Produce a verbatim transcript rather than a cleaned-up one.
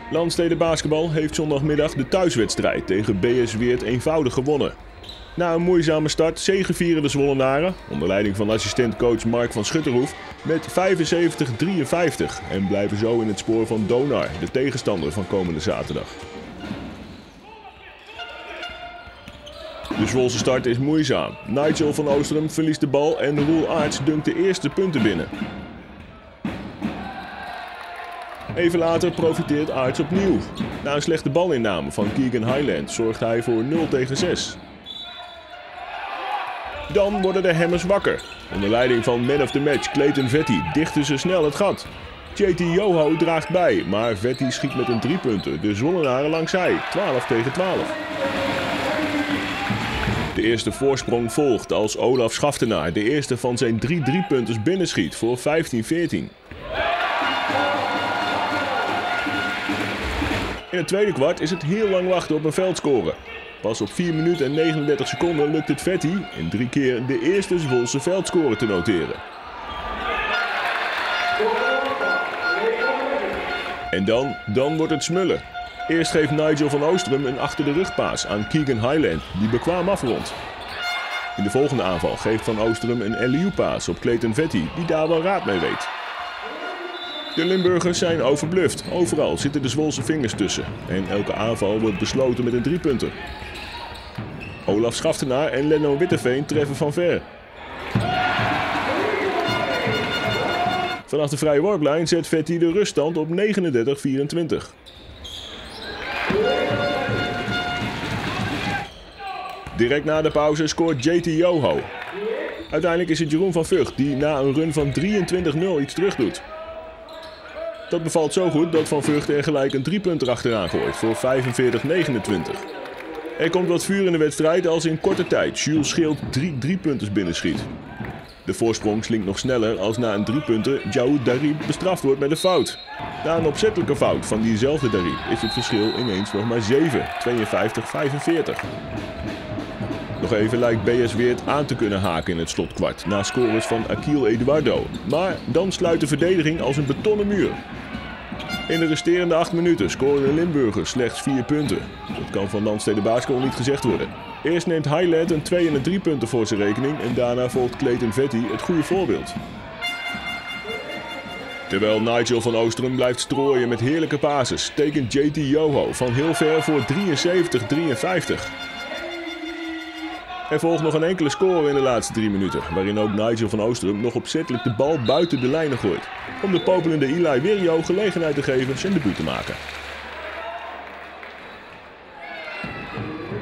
Landstede Basketbal heeft zondagmiddag de thuiswedstrijd tegen B S Weert eenvoudig gewonnen. Na een moeizame start zegevieren de Zwollenaren, onder leiding van assistentcoach Mark van Schutterhoef, met vijfenzeventig drieënvijftig en blijven zo in het spoor van Donar, de tegenstander van komende zaterdag. De Zwolse start is moeizaam. Nigel van Oosterum verliest de bal en Roel Aerts dunkt de eerste punten binnen. Even later profiteert Aerts opnieuw. Na een slechte balinname van Keegan Highland zorgt hij voor nul tegen zes. Dan worden de Hammers wakker. Onder leiding van man of the match Clayton Vetti dichten ze snel het gat. J T Yoho draagt bij, maar Vetti schiet met een driepunter de Zwollenaren langs zij, twaalf tegen twaalf. De eerste voorsprong volgt als Olaf Schaftenaar de eerste van zijn drie driepunters binnenschiet voor vijftien veertien. In het tweede kwart is het heel lang wachten op een veldscore. Pas op vier minuten en negenendertig seconden lukt het Vetti in drie keer de eerste Zwolse veldscore te noteren. En dan, dan wordt het smullen. Eerst geeft Nigel van Oosterum een achter de rugpaas aan Keegan Highland, die bekwaam afrondt. In de volgende aanval geeft van Oosterum een L U paas op Clayton Vetti, die daar wel raad mee weet. De Limburgers zijn overbluft. Overal zitten de Zwolse vingers tussen. En elke aanval wordt besloten met een driepunter. Olaf Schaftenaar en Lenno Witteveen treffen van ver. Vanaf de vrije worplijn zet Vetti de ruststand op negenendertig vierentwintig. Direct na de pauze scoort J T Yoho. Uiteindelijk is het Jeroen van Vught die na een run van drieëntwintig nul iets terug doet. Dat bevalt zo goed dat Van Vught er gelijk een driepunter achteraan gooit voor vijfenveertig negenentwintig. Er komt wat vuur in de wedstrijd als in korte tijd Jules Schild drie driepunters binnenschiet. De voorsprong slinkt nog sneller als na een driepunter Jaoud Darib bestraft wordt met een fout. Na een opzettelijke fout van diezelfde Darib is het verschil ineens nog maar zeven, tweeënvijftig vijfenveertig. Nog even lijkt B S Weert aan te kunnen haken in het slotkwart na scores van Akil Eduardo. Maar dan sluit de verdediging als een betonnen muur. In de resterende acht minuten scoren de Limburgers slechts vier punten. Dat kan van Landstede Basketbal niet gezegd worden. Eerst neemt Highland een twee en een drie punten voor zijn rekening en daarna volgt Clayton Vetti het goede voorbeeld. Terwijl Nigel van Oosterum blijft strooien met heerlijke passes, tekent J T Yoho van heel ver voor drieënzeventig drieënvijftig. Er volgt nog een enkele score in de laatste drie minuten, waarin ook Nigel van Oosterum nog opzettelijk de bal buiten de lijnen gooit, om de popelende Eli Wirio gelegenheid te geven zijn debuut te maken.